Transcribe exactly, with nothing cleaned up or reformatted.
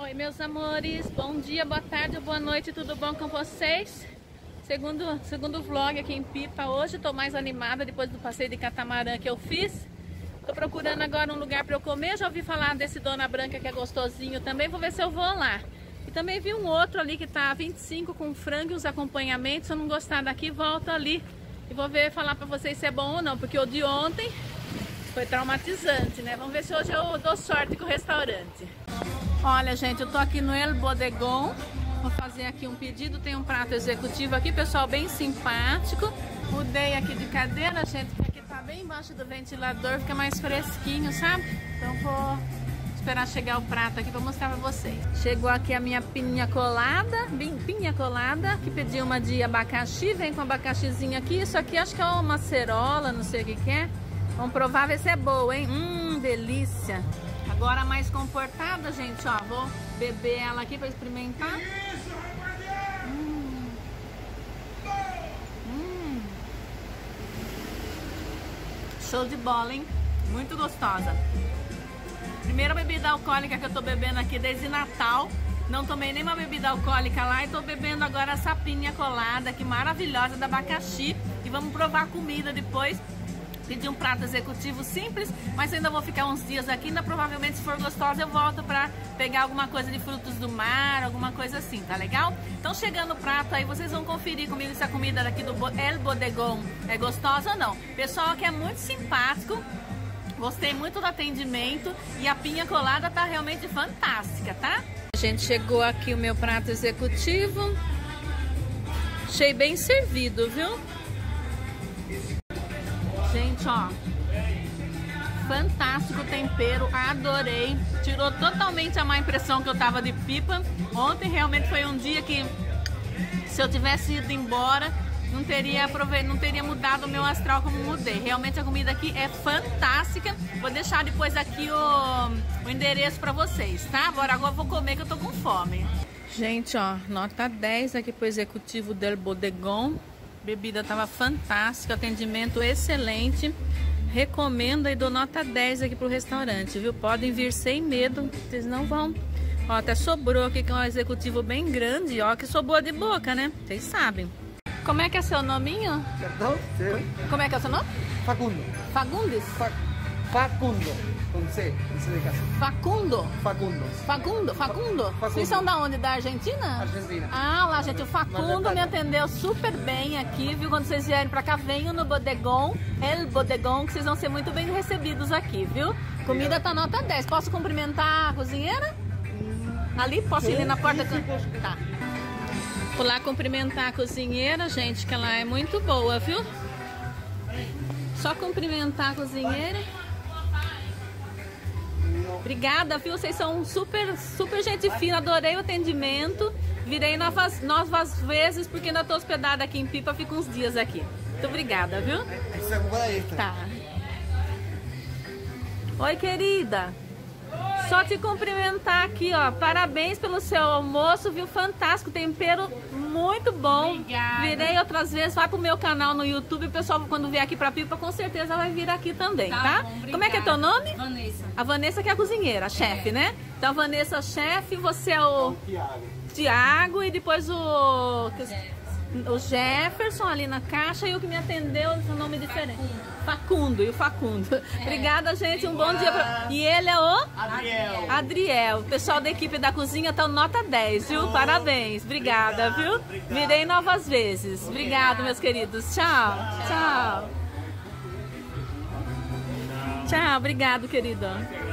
Oi, meus amores, bom dia, boa tarde, boa noite, tudo bom com vocês? Segundo, segundo vlog aqui em Pipa. Hoje estou mais animada depois do passeio de catamarã que eu fiz. Estou procurando agora um lugar para eu comer. Já ouvi falar desse Dona Branca que é gostosinho também, vou ver se eu vou lá. E também vi um outro ali que está vinte e cinco com frango e uns acompanhamentos. Se eu não gostar daqui, volto ali e vou ver, falar para vocês se é bom ou não, porque o de ontem foi traumatizante, né? Vamos ver se hoje eu dou sorte com o restaurante. Olha, gente, eu tô aqui no El Bodegón. Vou fazer aqui um pedido. Tem um prato executivo aqui, pessoal, bem simpático. Mudei aqui de cadeira, gente, porque aqui tá bem embaixo do ventilador, fica mais fresquinho, sabe? Então vou esperar chegar o prato aqui pra mostrar pra vocês. Chegou aqui a minha pinha colada, bem pinha colada, que pedi uma de abacaxi, vem com abacaxizinho aqui. Isso aqui acho que é uma cerola, não sei o que que é. Vamos provar, ver se é boa, hein? Hum, delícia. Agora mais comportada, gente, ó, vou beber ela aqui para experimentar. Hum. Hum. Show de bola, hein? Muito gostosa. Primeira bebida alcoólica que eu tô bebendo aqui desde Natal. Não tomei nenhuma bebida alcoólica lá e tô bebendo agora essa pinha colada aqui maravilhosa da abacaxi. E vamos provar a comida depois. Pedi um prato executivo simples, mas ainda vou ficar uns dias aqui. Ainda provavelmente, se for gostosa, eu volto pra pegar alguma coisa de frutos do mar, alguma coisa assim, tá legal? Então, chegando o prato aí, vocês vão conferir comigo se a comida daqui do El Bodegón é gostosa ou não. Pessoal aqui é muito simpático, gostei muito do atendimento e a pinha colada tá realmente fantástica, tá? Gente, chegou aqui o meu prato executivo. Achei bem servido, viu? Gente, ó, fantástico o tempero, adorei. Tirou totalmente a má impressão que eu tava de Pipa. Ontem realmente foi um dia que, se eu tivesse ido embora, não teria aproveitado, não teria mudado o meu astral como mudei. Realmente a comida aqui é fantástica. Vou deixar depois aqui o, o endereço pra vocês, tá? Agora, agora eu vou comer que eu tô com fome. Gente, ó, nota dez aqui pro executivo del Bodegón. Bebida tava fantástica, atendimento excelente. Recomendo e dou nota dez aqui pro restaurante, viu? Podem vir sem medo, vocês não vão. Ó, até sobrou aqui com um executivo bem grande, ó, que sou boa de boca, né? Vocês sabem. Como é que é seu nominho? Perdão? Como é que é seu nome? Facundo. Fagundes? Fa Facundo. Com C, com C de casa. Facundo? Facundo. Facundo? Facundo? Facundo. Vocês são da onde? Da Argentina? Argentina. Ah, lá, gente, o Facundo me atendeu super bem aqui, viu? Quando vocês vierem pra cá, venham no Bodegón, El Bodegón, que vocês vão ser muito bem recebidos aqui, viu? Comida tá nota dez. Posso cumprimentar a cozinheira? Ali? Posso ir ali na porta? Tá. Vou lá cumprimentar a cozinheira, gente, que ela é muito boa, viu? Só cumprimentar a cozinheira. Obrigada, viu? Vocês são super, super gente fina. Adorei o atendimento. Virei novas, novas vezes, porque ainda tô hospedada aqui em Pipa. Fico uns dias aqui. Muito obrigada, viu? Tá. Oi, querida. Só te cumprimentar aqui, ó. Parabéns pelo seu almoço, viu? Fantástico, tempero muito bom. Obrigada. Virei outras vezes, vai pro meu canal no YouTube. O pessoal, quando vier aqui pra Pipa, com certeza vai vir aqui também, tá? tá? Bom, como é que é teu nome? Vanessa. A Vanessa que é a cozinheira, a chefe, é. né? Então, Vanessa, chefe, você é o Tiago. Tiago e depois o... O Jefferson ali na caixa e o que me atendeu com um nome diferente. Facundo, e o Facundo. É. Obrigada, gente. Um bom dia. Pra... E ele é o? Adriel. Adriel. O pessoal da equipe da cozinha tá nota dez, viu? Oh. Parabéns. Obrigada, obrigado, viu? Obrigado. Virei novas vezes. Obrigado, obrigado meus queridos. Tchau. Tchau. Tchau. Tchau. Obrigado, querida.